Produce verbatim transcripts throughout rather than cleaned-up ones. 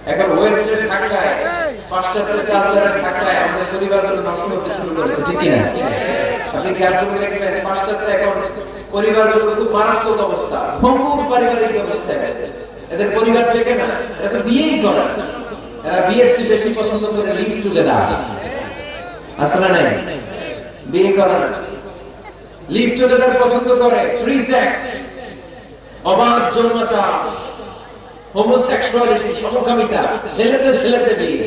এখন ওয়েস্টের ধাক্কায় পাশ্চাত্যের কালচারের ধাক্কায় আমাদের পরিবারগুলো নষ্ট হতে শুরু করেছে, ঠিক কি না? আপনি খেয়াল করে দেখবেন পাশ্চাত্যে এখন পরিবারগুলো খুব মারাত্মক অবস্থা, ভঙ্গুর পারিবারিক অবস্থায় আছে। এদের পরিবার থেকে না, এরা তো বিয়েই করে, এরা বিয়ের চেয়ে বেশি পছন্দ করে লিভ টুগেদার। আসলে নাই বিয়ে করে না, লিভ টুগেদার পছন্দ করে, ফ্রি সেক্স, অবাধ যৌনাচার, হোমোসেক্সুয়ালিটি, সমকামিতা, ছেলেতে ছেলেতে বিয়ে,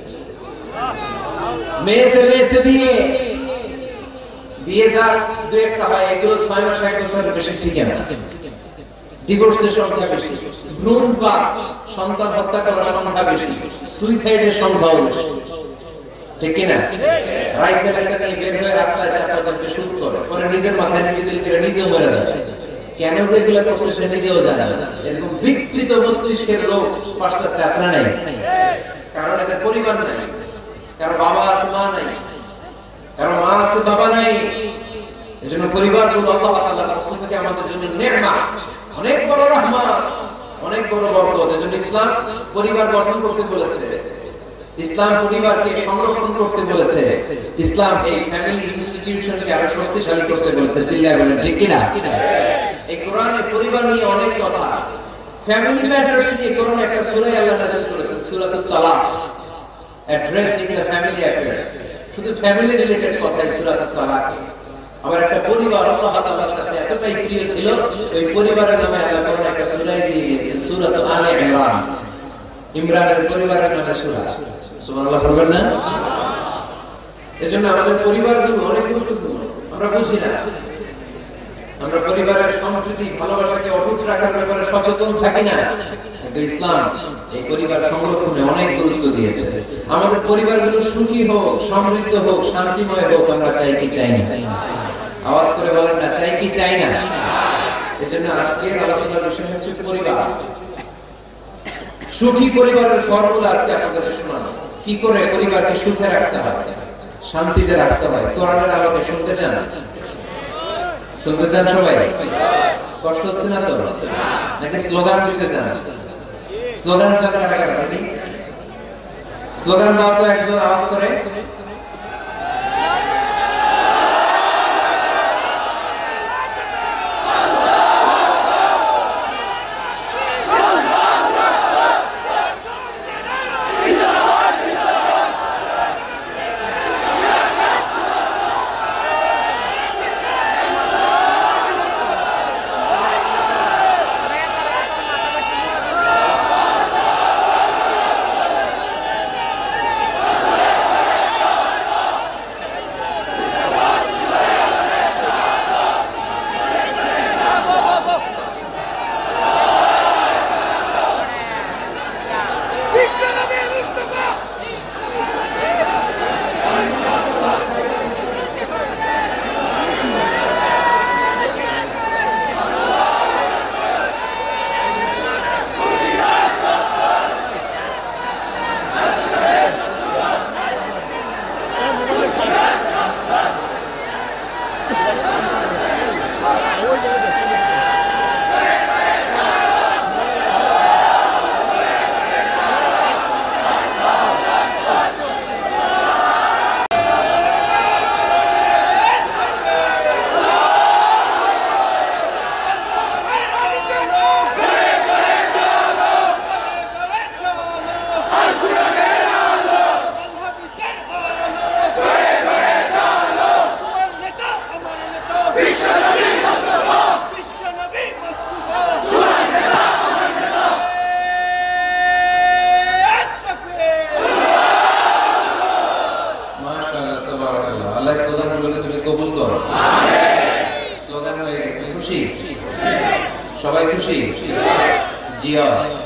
মেয়েতে মেয়েতে বিয়ে। বিয়ে যার দু একটা হয়, এগুলো ছয় মাস এক বছরের বেশি ঠিক না। ডিভোর্সের সংখ্যা বেশি, ভ্রূণ বা সন্তান হত্যা করার সংখ্যা বেশি, সুইসাইডের সংখ্যাও বেশি, ঠিক কিনা? রাইফেল একটা নিয়ে বের হয়ে রাস্তায় চারপাশে শুট করে, পরে নিজের মাথায় নিজে দিল করে নিজেও মেরে যায়। কেন যে এগুলো করছে সে নিজেও জানে না। এরকম বিকৃত মস্তিষ্কের লোক পাশ্চাত্যে আসলে নাই, কারণ এদের পরিবার নাই, কারো বাবা আছে মা নাই, কারো মা আছে বাবা নাই। এজন্য পরিবারগুলো আল্লাহ তাআলার পক্ষ থেকে আমাদের জন্য নেয়ামত, অনেক বড় রহমত, অনেক বড় বরকত। এজন্য ইসলাম পরিবার গঠন করতে বলেছে, ইসলাম পরিবারকে সংরক্ষণ করতে বলেছে, ইসলাম এই ফ্যামিলি ইনস্টিটিউশনকে আরো শক্তিশালী করতে বলেছে। চিল্লায় বলেন ঠিক কি না? এই কোরআনে পরিবার নিয়ে অনেক কথা, ফ্যামিলি ম্যাটারস নিয়ে কোরআনে একটা সূরা আল্লাহ নাযিল করেছেন, সূরাতুত তালাক, অ্যাড্রেসিং দ্য ফ্যামিলি অ্যাফেয়ার্স। শুধু ফ্যামিলি রিলেটেড কথা এই সূরাতুত তালাক। আবার একটা পরিবার আল্লাহ তাআলার কাছে এতটাই প্রিয় ছিল, ওই পরিবারের নামে আল্লাহ কোরআনে একটা সূরা দিয়ে দিয়েছেন, সূরাত আলে ইমরান। ইমরানের পরিবারের নামে সূরা। সুবহানাল্লাহ বলবেন না? এজন্য আমাদের পরিবারগুলো অনেক গুরুত্বপূর্ণ, আমরা বুঝি না। আমরা পরিবারের সম্প্রীতি ভালোবাসাকে অটুট রাখার ব্যাপারে সচেতন থাকি না, কিন্তু ইসলাম এই পরিবার সংরক্ষণে অনেক গুরুত্ব দিয়েছে। আমাদের পরিবারগুলো সুখী হোক, সমৃদ্ধ হোক, শান্তিময় হোক, আমরা চাই কি চাই না? আওয়াজ করে বলেন না, চাই কি চাই না? এজন্য আজকের আলোচনার বিষয় হচ্ছে পরিবার। সুখী পরিবারের ফর্মুলা আজকে আপনাদের শোনাবো, কি করে পরিবারকে সুখে রাখতে হয়, শান্তিতে রাখতে হয়। কোরআনের আলোকে শুনতে চান? শুনতে চান সবাই? কষ্ট হচ্ছে না তো? নাকি স্লোগান দিতে চান? স্লোগান চান কারা কারা? নাকি স্লোগান দাও তো একজন আওয়াজ করে। আল্লাহ স্লোগান বলে তুমি কবুল করো। স্লোগান হয়ে গেছে, খুশি? সবাই খুশি? জিয়া